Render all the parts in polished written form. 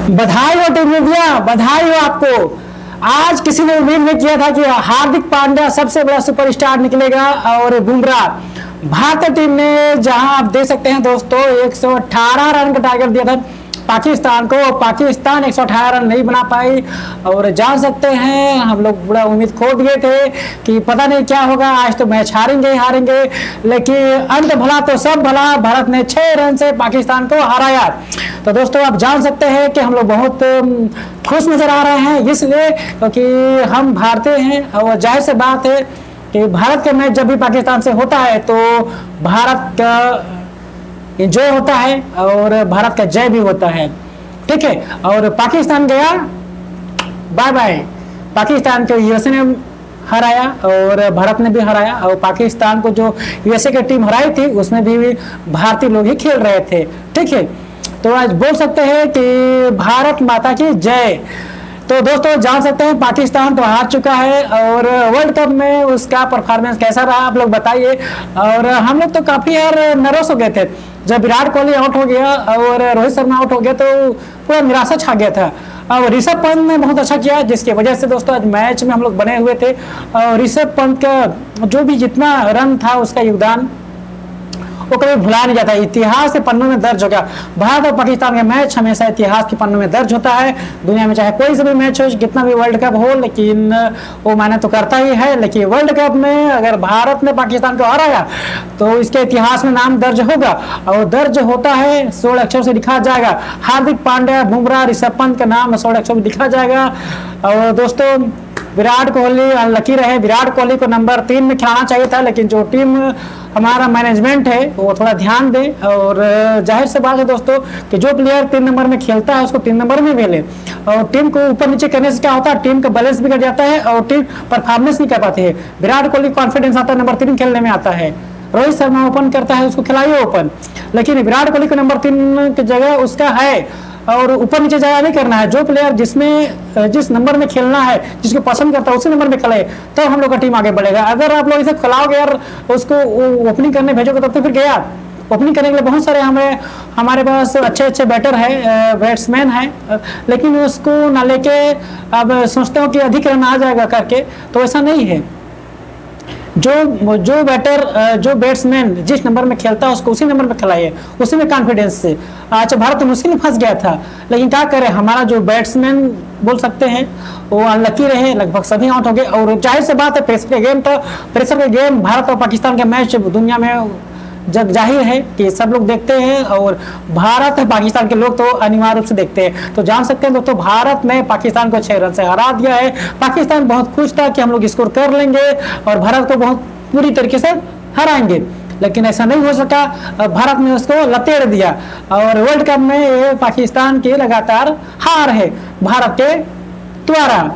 बधाई हो team India, बधाई हो आपको। आज किसी ने उम्मीद नहीं किया था कि हार्दिक पांड्या सबसे बड़ा सुपरस्टार निकलेगा और बुमराह। भारतीय टीम ने जहां आप देख सकते हैं दोस्तों 118 रन का टारगेट दिया था पाकिस्तान को, पाकिस्तान 118 रन नहीं बना पाई। और जान सकते हैं हम लोग बड़ा उम्मीद खो दिए थे कि पता नहीं क्या होगा, आज तो मैच हारेंगे ही हारेंगे, लेकिन अंत भला तो सब भला, भारत ने 6 रन से पाकिस्तान को हराया। तो दोस्तों आप जान सकते हैं कि हम लोग बहुत खुश नजर आ रहे हैं, इसलिए क्योंकि हम भारतीय हैं और जाहिर सी बात है कि भारत का मैच जब भी पाकिस्तान से होता है तो भारत का एंजॉय होता है और भारत का जय भी होता है, ठीक है। और पाकिस्तान गया बाय बाय, पाकिस्तान को यूएसए ने हराया और भारत ने भी हराया। और पाकिस्तान को जो यूएसए की टीम हराई थी उसमें भी भारतीय लोग ही खेल रहे थे, ठीक है। तो आज बोल सकते हैं कि भारत माता की जय। तो दोस्तों जान सकते हैं पाकिस्तान तो हार चुका है और वर्ल्ड कप में उसका परफॉर्मेंस कैसा रहा आप लोग बताइए। और हम लोग तो काफी यार नर्वस हो गए थे जब विराट कोहली आउट हो गया और रोहित शर्मा आउट हो गया, तो पूरा निराशा छा गया था। और ऋषभ पंत ने बहुत अच्छा किया जिसकी वजह से दोस्तों आज मैच में हम लोग बने हुए थे। और ऋषभ पंत का जो भी जितना रन था उसका योगदान वो कभी भुलाया नहीं जाता, इतिहास के पन्नों में दर्ज हो गया। भारत और पाकिस्तान का मैच हमेशा इतिहास के पन्नों में दर्ज होता है। दुनिया में चाहे कोई से भी मैच हो, कितना भी वर्ल्ड कप हो, लेकिन वो माने तो करता ही है। लेकिन वर्ल्ड कप में अगर भारत ने पाकिस्तान को हराया तो इसके इतिहास में नाम दर्ज होगा और दर्ज होता है 16 अक्षर से लिखा जाएगा। हार्दिक पांड्या, बुमराह, ऋषभ पंत का नाम 16 अक्षर में लिखा जाएगा। और दोस्तों विराट कोहली अनलकी रहे, विराट कोहली को नंबर 3 में खिलाना चाहिए था, लेकिन जो टीम हमारा मैनेजमेंट है वो थोड़ा ध्यान दे। और जाहिर सी बात है दोस्तों कि जो प्लेयर 3 नंबर में खेलता है उसको 3 नंबर में भेले। और टीम को ऊपर नीचे करने से क्या होता है, टीम का बैलेंस बिगड़ जाता है और टीम परफॉर्मेंस नहीं कर पाती है। विराट कोहली कॉन्फिडेंस आता है नंबर 3 खेलने में आता है, रोहित शर्मा ओपन करता है उसको खिलाइए ओपन, लेकिन विराट कोहली को नंबर 3 की जगह उसका है और ऊपर नीचे जाया नहीं करना है। जो प्लेयर जिस नंबर में खेलना है, जिसको पसंद करता है उसी नंबर में खेले, तो हम लोग का टीम आगे बढ़ेगा। अगर आप लोग इसे खिलाओगे और उसको ओपनिंग करने भेजोगे तब तो फिर गया। ओपनिंग करने के लिए बहुत सारे हमारे पास अच्छे बैटर है, बैट्समैन है, लेकिन उसको ना लेके अब सोचते हो कि अधिक रन आ जाएगा करके, तो ऐसा नहीं है। जो बैट्समैन जिस नंबर में खेलता है उसको उसी नंबर में खिलाइए, उसी में कॉन्फिडेंस से। अच्छा भारत तो मुश्किल में फंस गया था, लेकिन क्या करें, हमारा जो बैट्समैन बोल सकते हैं वो अनलकी रहे, लगभग सभी आउट हो गए। और जाहिर सी बात है प्रेशर का गेम था, प्रेशर का गेम भारत और पाकिस्तान का मैच दुनिया में जग जाहिर है कि सब लोग देखते हैं और भारत और पाकिस्तान के लोग तो अनिवार्य रूप से देखते हैं। तो जान सकते हैं दोस्तों भारत ने पाकिस्तान को 6 रन से हरा दिया है। पाकिस्तान बहुत खुश था कि हम लोग स्कोर कर लेंगे और भारत को बहुत पूरी तरीके से हराएंगे, लेकिन ऐसा नहीं हो सका। भारत ने उसको लतेड़ दिया और वर्ल्ड कप में ये पाकिस्तान की लगातार हार है भारत के द्वारा,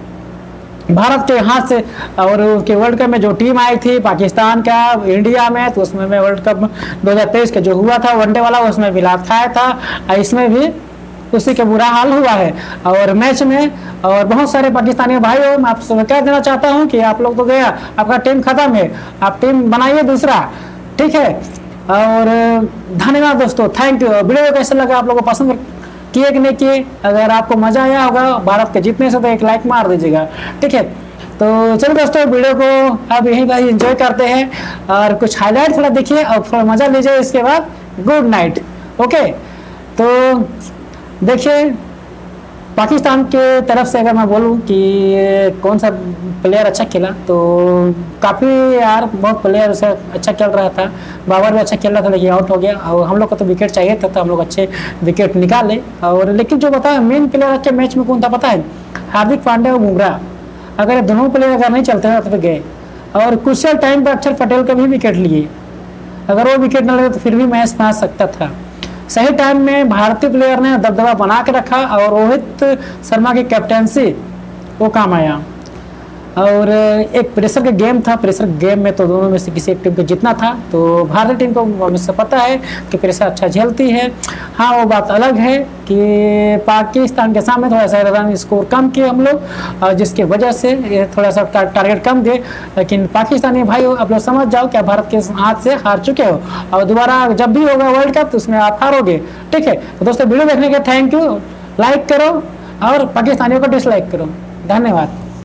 भारत के हाथ से। और उसके वर्ल्ड कप में जो टीम आई थी पाकिस्तान का इंडिया में, तो उसमें मैं वर्ल्ड कप 2023 का जो हुआ था वनडे वाला, उसमें भी लात खाया था, इसमें भी उसी का बुरा हाल हुआ है। और मैच में और बहुत सारे पाकिस्तानी भाइयों मैं आपसे कह देना चाहता हूं कि आप लोग तो गया, आपका टीम खत्म है, आप टीम बनाइए दूसरा, ठीक है। और धन्यवाद दोस्तों, थैंक यू। वीडियो कैसा लगा, आप लोगों को पसंद किए कि नहीं किए? अगर आपको मजा आया होगा भारत के जीतने से तो एक लाइक मार दीजिएगा, ठीक है। तो चलो दोस्तों वीडियो को अब यहीं पर एंजॉय करते हैं और कुछ हाईलाइट थोड़ा देखिए और थोड़ा मजा लीजिए, इसके बाद गुड नाइट, ओके। तो देखिए पाकिस्तान के तरफ से अगर मैं बोलूं कि कौन सा प्लेयर अच्छा खेला, तो काफ़ी यार बहुत प्लेयर उसे अच्छा खेल रहा था। बाबर भी अच्छा खेल रहा था लेकिन आउट हो गया और हम लोग को तो विकेट चाहिए था, तो हम लोग अच्छे विकेट निकाले। और लेकिन जो बताया मेन प्लेयर अच्छे मैच में कौन था पता है, हार्दिक पांड्या और बुमराह। अगर दोनों प्लेयर अगर नहीं चलते तो फिर गए। और क्रूशियल टाइम पर अक्षर पटेल का भी विकेट लिए, अगर वो विकेट न लगे तो फिर भी मैच पहुँच सकता था। सही टाइम में भारतीय प्लेयर ने दबदबा बना के रखा और रोहित शर्मा की कैप्टनसी वो काम आया। और एक प्रेशर का गेम था, प्रेशर गेम में तो दोनों में से किसी एक टीम को जीतना था। तो भारतीय टीम को मुझसे पता है कि प्रेशर अच्छा झेलती है। हाँ वो बात अलग है कि पाकिस्तान के सामने थोड़ा सा रन स्कोर कम किए हम लोग, जिसकी वजह से ये थोड़ा सा टारगेट कम दिए। लेकिन पाकिस्तानी भाई आप लोग समझ जाओ कि आप भारत के हाथ से हार चुके हो और दोबारा जब भी होगा वर्ल्ड कप तो उसमें आप हारोगे, ठीक है। तो दोस्तों वीडियो देखने के थैंक यू। लाइक करो और पाकिस्तानियों को डिसलाइक करो। धन्यवाद।